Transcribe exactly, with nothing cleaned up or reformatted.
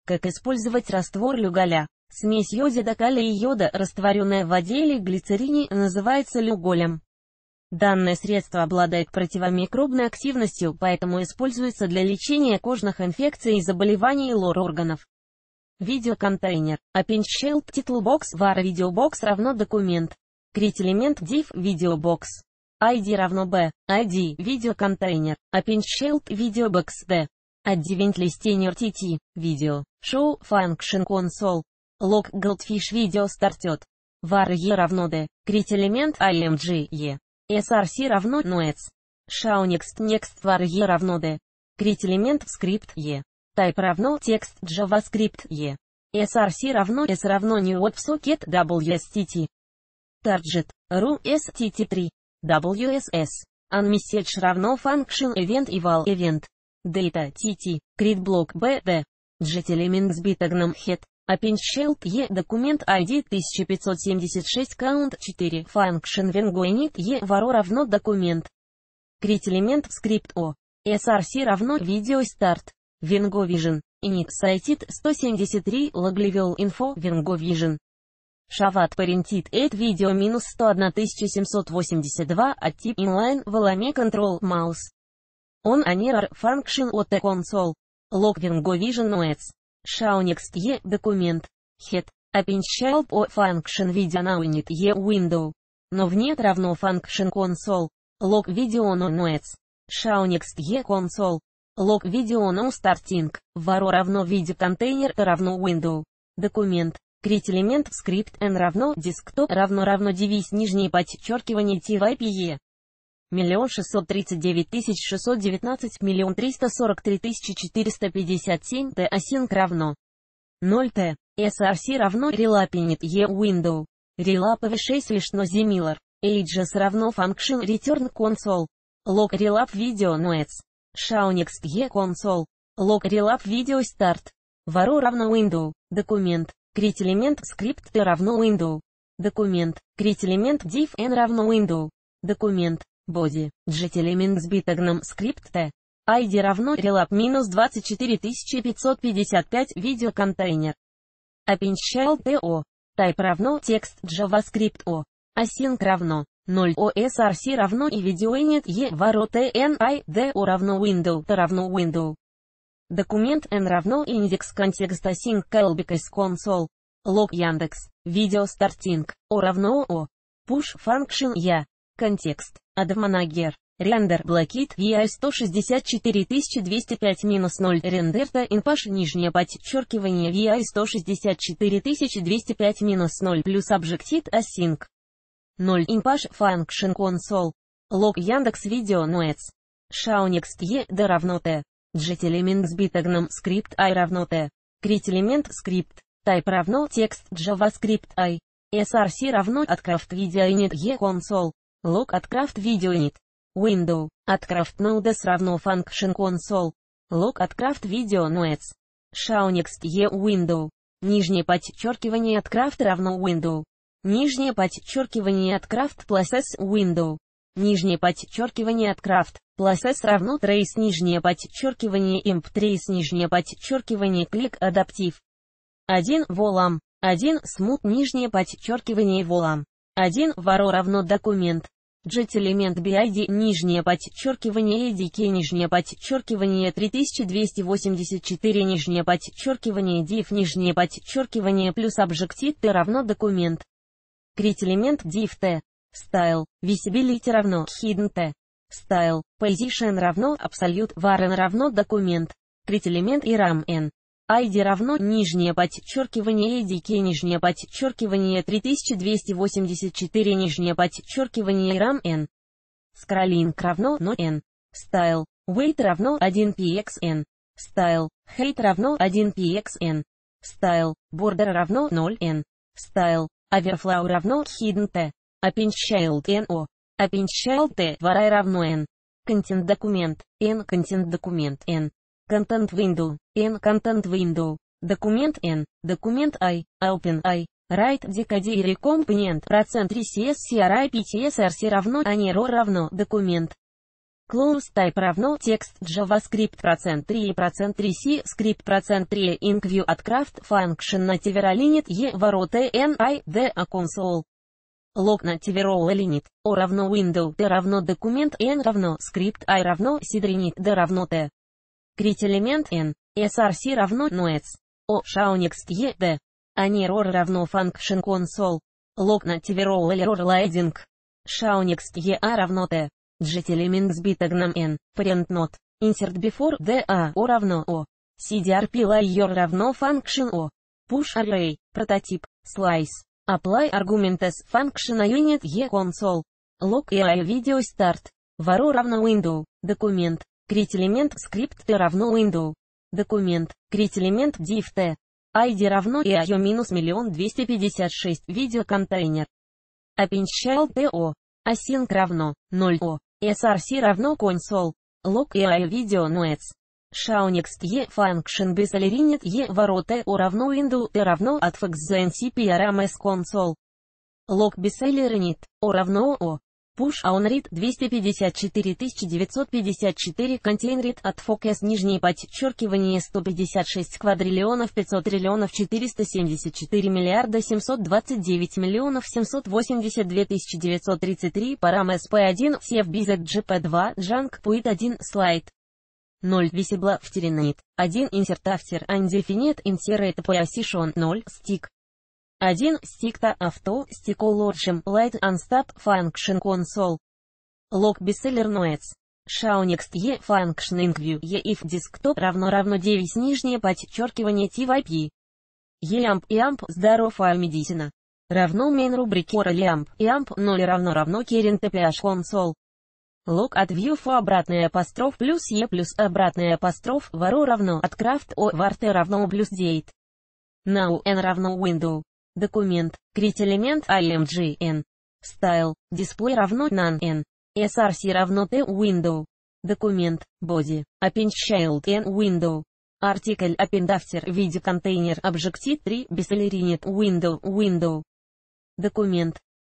Как использовать раствор люголя? Смесь йодида калия и йода, растворенная в воде или глицерине, называется люголем. Данное средство обладает противомикробной активностью, поэтому используется для лечения кожных инфекций и заболеваний лор-органов. Видеоконтейнер. Append Shield Title Box var Videobox равно документ. Create элемент div Videobox. ай ди равно b. ай ди видеоконтейнер. Append Shield Videobox d. Advent Listener tt. Video. Show Function Console. Log Goldfish Video Started. var e равно d. Create элемент img e. src равно noets. Show Next Next var e равно d. Create элемент скрипт e. Type равно текст JavaScript e. src равно s равно new WebSocket wstt. Target. ru S T T три. W S S. Unmessage равно function event eval event. Data tt. Create block b d. Jet element с битагном head. Append Shield e. Документ ай ди тысяча пятьсот семьдесят шесть count четыре. Function vengo init e. Varo равно документ. Create элемент скрипт o. src равно video start. Vengo Vision. Init cited сто семьдесят три. Loglevel info Vengo Vision. Shavat parented at video минус сто один тысяча семьсот восемьдесят два от тип inline Valame control mouse. On an error function от console. Log Vengo Vision noets. Show next e. Документ. Head. Append Shield o function video now init e window. Но нет равно function console. Log video no noets. Show next e console. Log video no starting. Varo равно видеоконтейнер равно window. Документ. Create элемент скрипт n равно desktop равно равно девиз нижнее подчеркивание type. Миллион шестьсот тридцать девять тысяч шестьсот девятнадцать, миллион триста сорок три тысячи четыреста пятьдесят семь, t async равно ноль t. src равно relapinit e window. Relap v шесть лишно similar. Ages равно function return console. Log relap video noets. Show next e console. Log relap video start. Varo равно window. Документ. Create элемент скрипт t равно window. Документ. Create элемент div n равно window. Документ. Body. Jet элемент с битагном скрипт t. ай ди равно relap минус двадцать четыре тысячи пятьсот пятьдесят пять. Видеоконтейнер. Append Shield to. Type равно текст JavaScript o. Async равно ноль. O src равно и видеоинит e. Varo tni d o равно window t равно window. Документ n равно индекс контекст async callback console. Log Яндекс. Video starting. O равно o. Push function я. Контекст. Admanager. Render блокит ви ай сто шестьдесят четыре тысячи двести пять минус ноль. Рендерта инпаш нижнее подчеркивание ви ай сто шестьдесят четыре тысячи двести пять минус ноль плюс объектит async. ноль. Инпаш function console. Log Яндекс Видео noets. Show next e. d равно t. Jet элемент с битагном скрипт i равно t. Create элемент скрипт. Type равно текст JavaScript i. src равно atcraft video init e console. Log atcraft video init. Window. Atcraft nodes равно function console. Log atcraft video noets. Show next e window. Нижнее подчеркивание atcraft равно window. Нижнее подчеркивание atcraft plus s window. Нижнее подчеркивание atcraft plus s равно trace нижнее подчеркивание imp trace нижнее подчеркивание click адаптив. один volam. один smooth нижнее подчеркивание volam. один varo равно документ. Jet элемент bid нижнее подчеркивание adk нижнее подчеркивание три тысячи двести восемьдесят четыре нижнее подчеркивание div нижнее подчеркивание плюс объектит t равно документ. Create элемент div t. Style. Visibility равно hidden t. Style. Position равно absolute var n равно документ. Create элемент iram n. ай ди равно нижнее подчеркивание adk нижнее подчеркивание три тысячи двести восемьдесят четыре нижнее подчеркивание iram n. Scrolling равно no n. Style. Weight равно один pxn. Style. Height равно один pxn. Style. Border равно ноль n. Style. Overflow равно hidden t. Append Shield no. Append Shield t. var равно n. Content документ n. Content документ n. Content window n. Content window. Документ n. Документ i. Open i. Write decodere компонент процент ресс cri ptsrc равно anero равно документ. Close type равно текст JavaScript процент три процент три C script процент три IncView от craft function native line e ворота n i d a console. Log native role line o равно window t равно документ n равно script I равно seed d равно t. Крит элемент n, src равно noets, o shownext e d. Ani error равно function console. Log native role error loading. Shownext e a равно t. Get elements bitagnom n, parent not, insert before d a o равно o. cdrp layer равно function o. Push array, прототип, slice. Apply argument as function unit e console. Log ai video start. Varo равно window, документ. Create элемент script t равно window. Документ. Create элемент div t. id равно io минус миллион двести пятьдесят шесть видео контейнер. Append child to. Async равно ноль o. src равно console. Log ai video noets. Shownext e function besalerinit e ворота o равно window t равно atfx ncp rms console. Log besalerinit o равно o. Push on read двести пятьдесят четыре тысячи девятьсот пятьдесят четыре contain read от focus нижнее подчеркивание сто пятьдесят шесть квадриллионов пятьсот триллионов четыреста семьдесят четыре миллиарда семьсот двадцать девять миллионов семьсот восемьдесят две тысячи девятьсот тридцать три парам эс пи один cfbz gp два junk puit один слайд. ноль visible втеринает. один insert after undefined insert position ноль stick. один stick авто stick lorgem light unstop function console. Log bestseller noets. Shownext e function incview e if desktop равно равно девять нижнее подчеркивание typ. eamp eamp здоров а медицина. Равно main рубрики or eamp eamp ноль равно равно current ph console. Log от view for обратный апостроф плюс e плюс обратный апостроф варо равно от craft o var равно плюс date. Now n равно window. Документ. Create элемент imgn. Style. Display равно none n. src равно t window. Документ. Body. Append child n window. Article append after виде контейнер Objective три besalerinit window window. Документ.